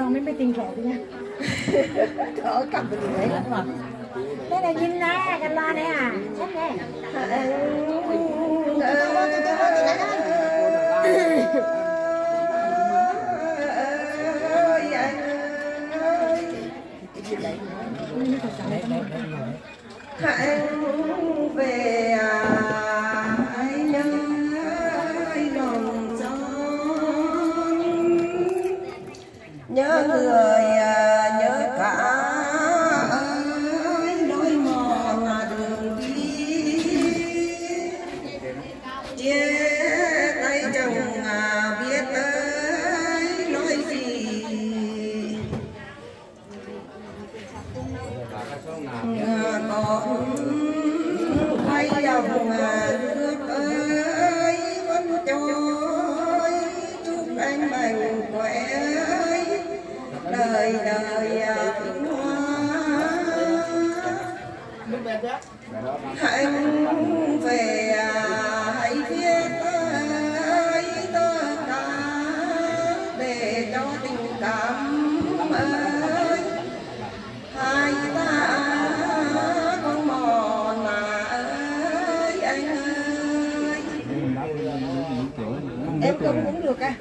con mấy tiếng rồi nha. Thở cầm được đấy mà. Đây là Vinh nè, canh lo nè à. Xếp nè. Hãy về ai nhân lòng gió nhớ người nhớ cả lối mòn đường đi chia tay chẳng biết tới lối gì còn quay dòng nước ơi vẫn trôi chúc anh mạnh khỏe đời đời hoa hãy về hãy viết tới tất cả để cho tình cảm ơi hai ta con mòn ơi anh ơi em cũng được à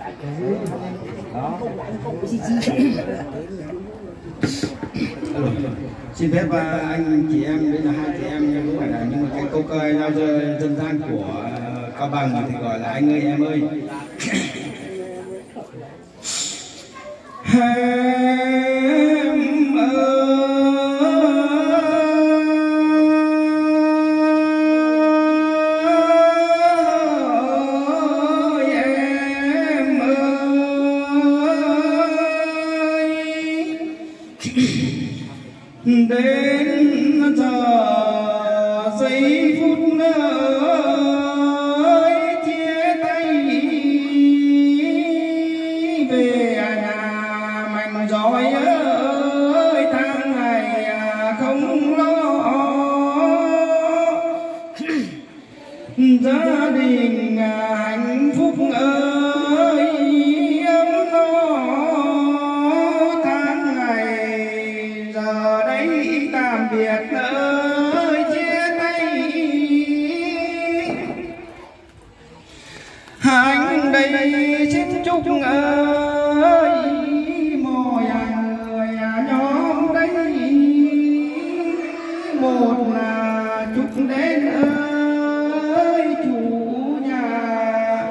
xin phép anh chị em, đây là hai chị em nhưng không phải là, nhưng mà cái câu ca giao dân gian của Cao Bằng thì gọi là anh ơi em ơi. Em đến giờ giây phút ơi chia tay về nhà mạnh giỏi ơi tháng ngày không lo gia đình hạnh phúc ơi ấm no tháng ngày giờ đây tạm biệt ơi chia tay anh đây xin chúc ơi mọi người nhóm đây một là chúc đến ơi chủ nhà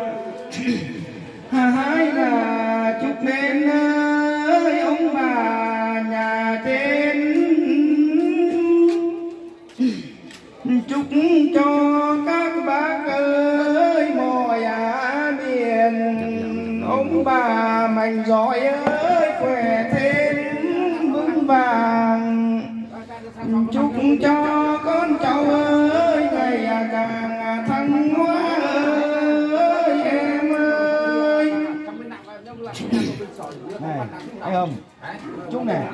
hai là chúc đến ơi ông bà nhà trên chúc cho các bác ơi mọi miền ông bà mạnh giỏi ơi khỏe thêm vững vàng chúc cho con cháu ơi ngày càng thăng hoa ơi em ơi. Này anh Hồng chúc này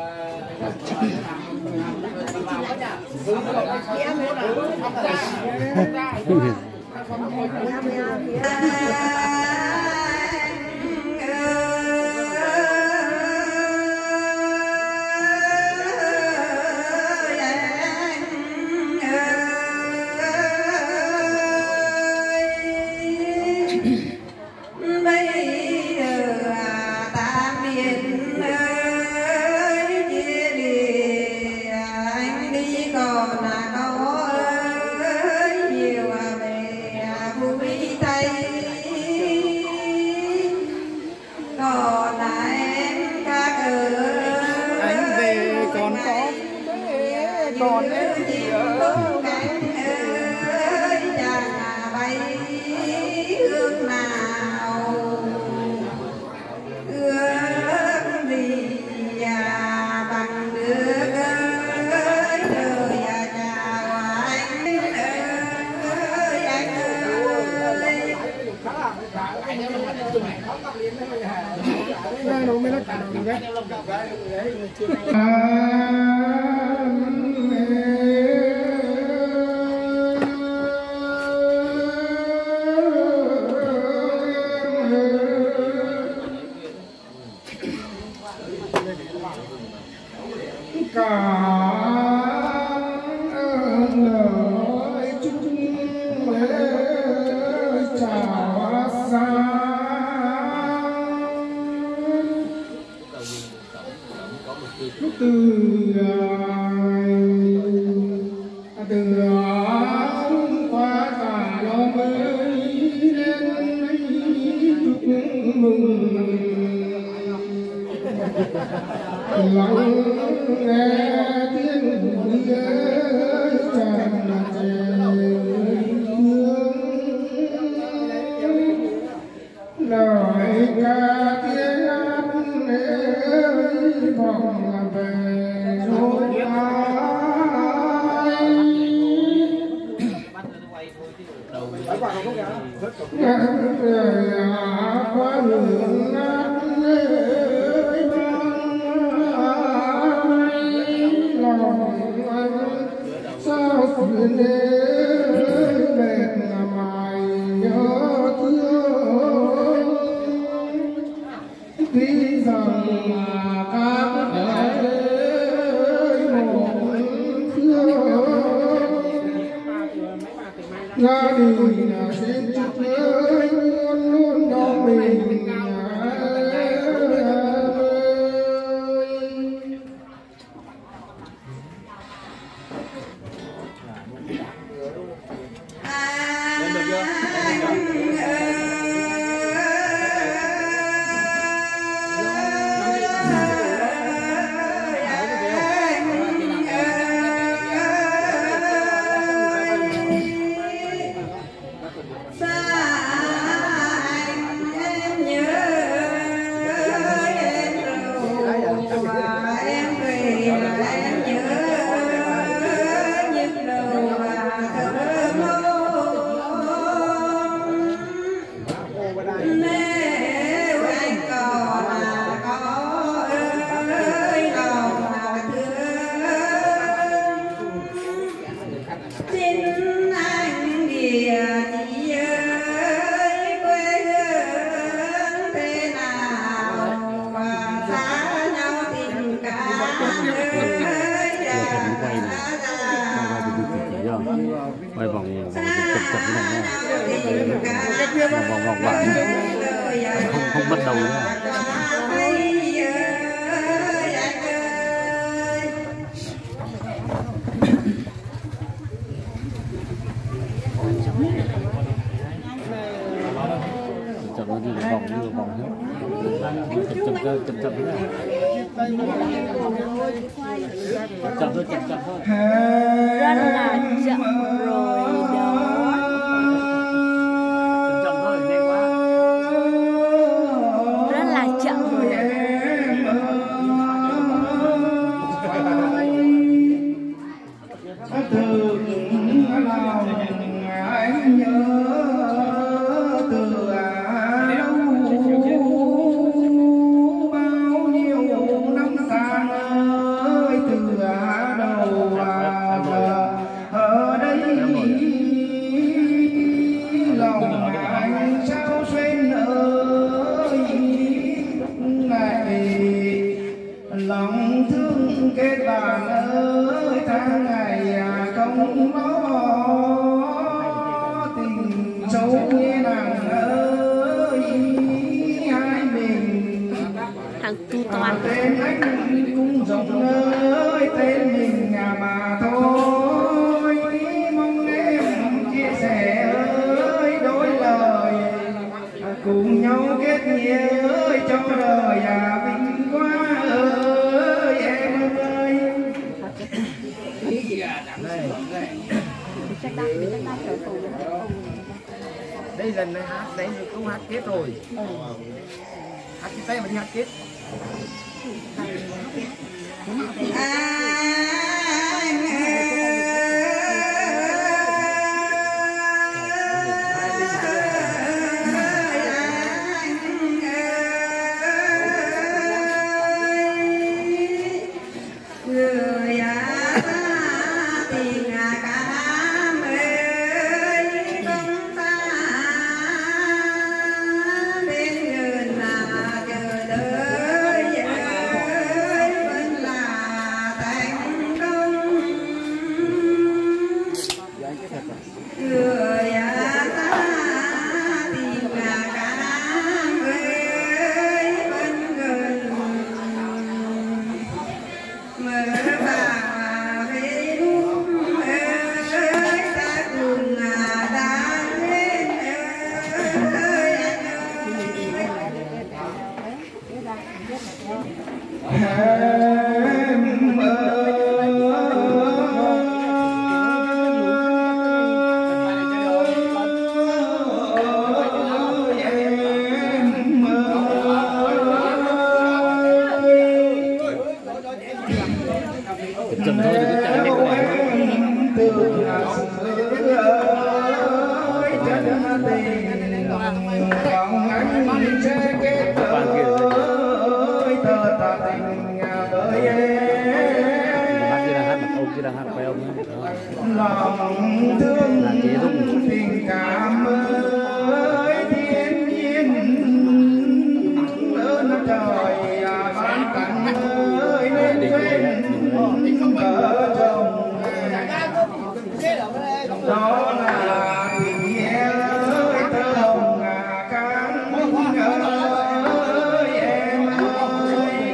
còn gì ở ơi chàng bay hương nào ước gì bằng nước ơi đời chào anh ơi anh ơi đâu mới nói cả đầu đấy. qua cả lo mới lên chúc mừng lắng nghe tiếng vui tràn lời ca tiếng hát vọng về dối qua đường sao phiền mệt mài nhớ thương tuy rằng các ơi một gia đình xin chúc ơi luôn luôn đó mình quay vòng chậm chậm này nha, vòng bạn không bắt đầu nữa. Chậm nó đi vòng hết, chậm chậm nữa. Chậm thôi. Rất là chậm rồi đó. Chậm thôi, nhanh quá. Rất là chậm rồi đó. Anh nhớ từ bao nhiêu năm xa ơi, từ đầu ở đây lòng anh sao xuyên ơi, ngày lòng thương kết bạn ơi, tháng ngày không có tình sâu nghe nàng ơi, hai mình Thằng tu toàn. tên anh cũng rộng ơi, tên mình mà thôi, mong em chia sẻ ơi đôi lời, cùng nhau kết nghĩa ơi cho đời vinh quá ơi em ơi. Đây lần này hát đấy không hát kết rồi. Hát cái tay mà đi hát kết. Bên người là chờ đợi chậm thôi đừng có chạy đi quá. Lòng thương tình cảm ơi thiên nhiên ơn trời ban tặng ơi nên duyên vợ chồng đó là tình nghĩa ơi tơ hồng cam ơi em ơi.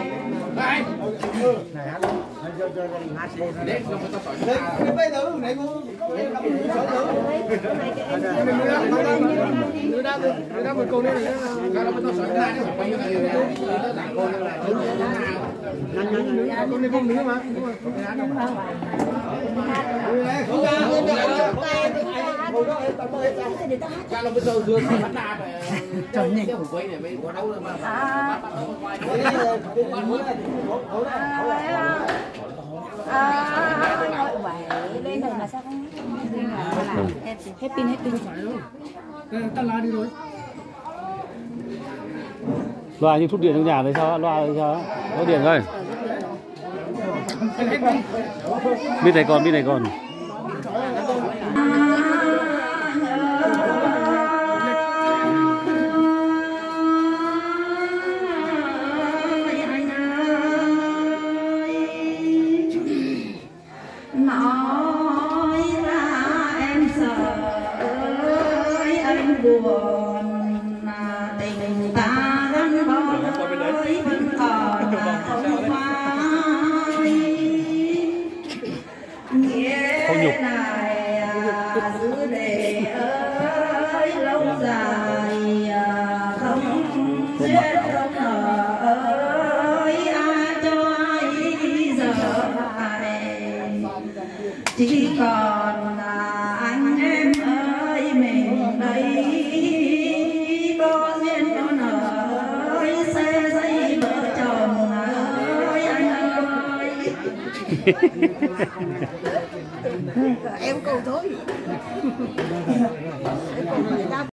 Lên này mà sao không hết pin tắt loa đi rồi. Loa như thúc điện trong nhà đấy sao? Loa đấy sao? Có điện rồi. Bên này còn. Nói ra em sợ ơi anh buồn tình ta gắn bó vẫn còn không phai nghĩa này giữ để ơi lâu dài không giết không ơi ai cho ai giờ chỉ còn anh em ơi mình đây có duyên có nợ ơi xe dây vợ chồng ơi anh ơi. Em cầu thôi.